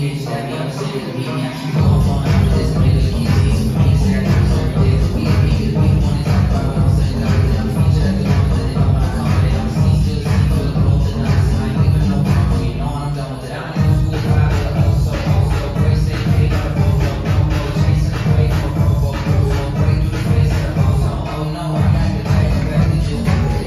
世界没有世界的秘密，跟我说。